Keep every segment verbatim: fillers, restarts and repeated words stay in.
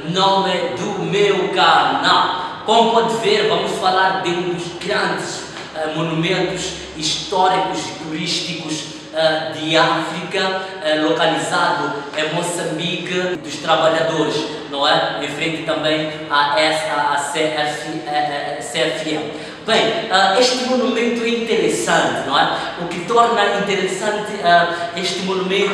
nome do meu canal. Como pode ver, vamos falar de um dos grandes uh, monumentos históricos e turísticos uh, de África, uh, localizado em Moçambique, dos trabalhadores, não é? Em frente também a essa a C F M. Bem, uh, este monumento é interessante, não é? O que torna interessante uh, este monumento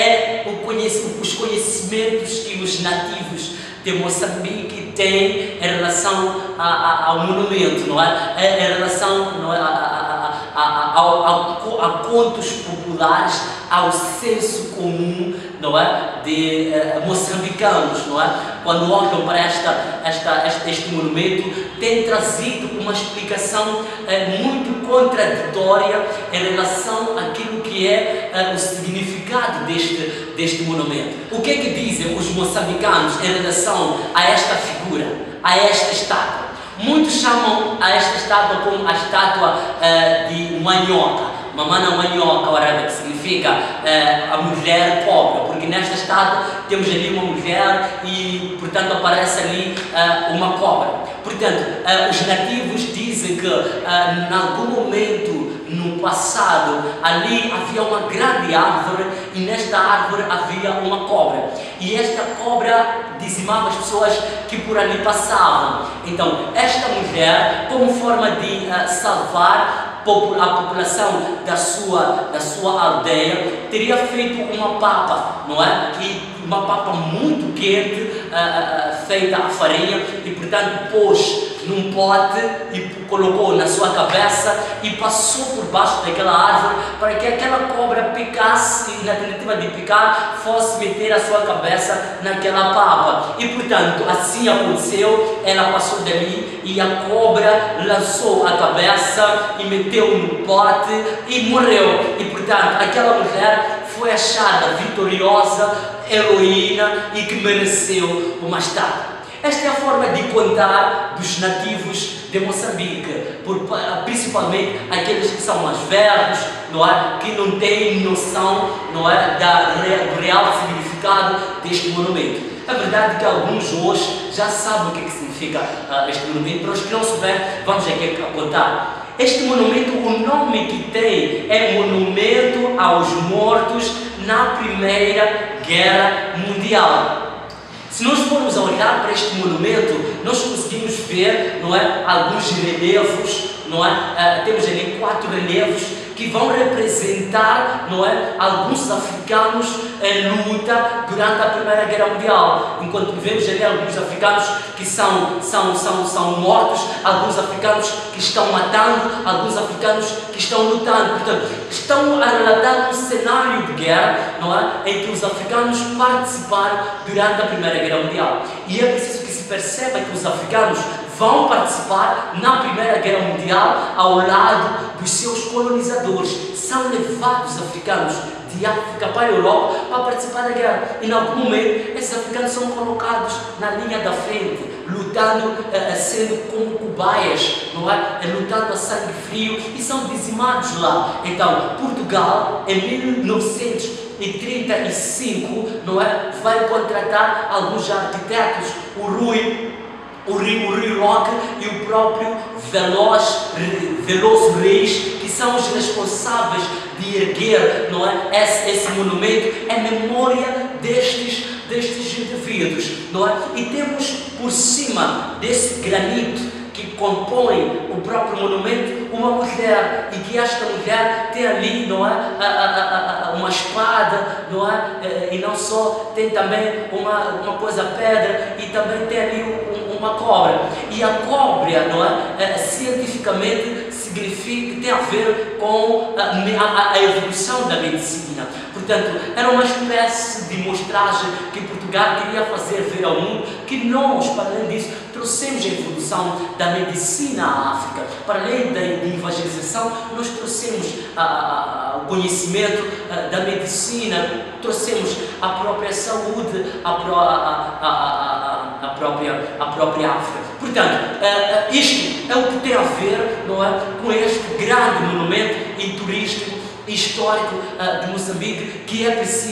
é o conhec os conhecimentos que os nativos de Moçambique têm em relação a, a, ao monumento, não é? Em relação, não é? a, a, a, a, a, a contos populares, ao senso comum, não é? De uh, moçambicanos, não é? Quando olham para esta, esta, este, este monumento, tem trazido uma explicação uh, muito contraditória em relação àquilo que é uh, o significado deste, deste monumento. O que é que dizem os moçambicanos em relação a esta figura, a esta estátua? Muitos chamam a esta estátua como a estátua uh, de Manhoca. Mamana Manhoca, ora, que significa uh, a mulher pobre, porque nesta estátua temos ali uma mulher e, portanto, aparece ali uh, uma cobra. Portanto, uh, os nativos dizem que, uh, em algum momento no passado, ali havia uma grande árvore e nesta árvore havia uma cobra. E esta cobra dizimava as pessoas que por ali passavam. Então, esta mulher, como forma de uh, salvar a população da sua, da sua aldeia, teria feito uma papa, não é? E uma papa muito quente, uh, uh, feita a farinha, e portanto pôs num pote e colocou na sua cabeça e passou por baixo daquela árvore para que aquela cobra picasse e, na tentativa de picar, fosse meter a sua cabeça naquela papa. E portanto assim aconteceu, ela passou dali e a cobra lançou a cabeça e meteu no pote e morreu. E portanto aquela mulher foi achada vitoriosa, heroína e que mereceu uma estátua. Esta é a forma de contar dos nativos de Moçambique, por, principalmente aqueles que são mais velhos, não é? Que não têm noção, não é? Da, do real significado deste monumento. É verdade que alguns hoje já sabem o que, é que significa uh, este monumento, para os que não souberem, vamos aqui contar. Este monumento, o nome que tem é Monumento aos Mortos na Primeira Guerra Mundial. Se nós formos a olhar para este monumento, nós conseguimos ver, não é, alguns relevos, não é? Uh, temos ali quatro relevos que vão representar, não é, alguns africanos em luta durante a Primeira Guerra Mundial. Enquanto vemos ali alguns africanos que são, são, são, são mortos, alguns africanos que estão matando, alguns africanos que estão lutando. Portanto, estão a relatar um cenário de guerra, não é, em que os africanos participaram durante a Primeira Guerra Mundial. E é preciso que se perceba que os africanos vão participar na Primeira Guerra Mundial ao lado dos seus colonizadores. São levados africanos de África para a Europa para participar da guerra. E, em algum momento, esses africanos são colocados na linha da frente, lutando, eh, sendo como cobaias, não é? Lutando a sangue frio, e são dizimados lá. Então, Portugal, em mil novecentos e trinta e cinco, não é? Vai contratar alguns arquitetos, o Rui, o Rui, o Rui Roque e o próprio Veloz, Veloso Reis, que são os responsáveis de erguer, não é, esse, esse monumento em memória destes, destes indivíduos, não é? E temos por cima desse granito que compõe o próprio monumento uma mulher, e que esta mulher tem ali, não é, a, a, a, uma espada, não é, e não só, tem também uma, uma coisa pedra, e também tem ali um, uma cobra. E a cobra, não é, cientificamente significa, tem a ver com a, a, a evolução da medicina. Portanto, era uma espécie de mostragem que Portugal queria fazer ver ao mundo que nós, para além disso, trouxemos a evolução da medicina à África. Para além da evangelização, nós trouxemos a, a, o conhecimento a, da medicina, trouxemos a própria saúde, a, a, a, a, a, própria, a própria África. Portanto, uh, isto é o que tem a ver, não é, com este grande monumento e turístico histórico uh, de Moçambique, que é preciso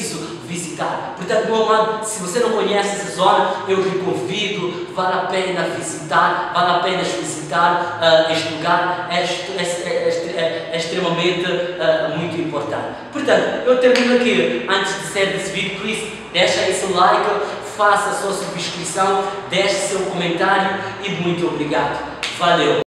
visitar. Portanto, meu amado, se você não conhece essa zona, eu lhe convido, vale a pena visitar, vale a pena visitar uh, este lugar, é, é, é, é extremamente uh, muito importante. Portanto, eu termino aqui, antes de sair desse vídeo, por isso, deixa aí seu like, faça a sua subscrição, deixe seu comentário e muito obrigado. Valeu!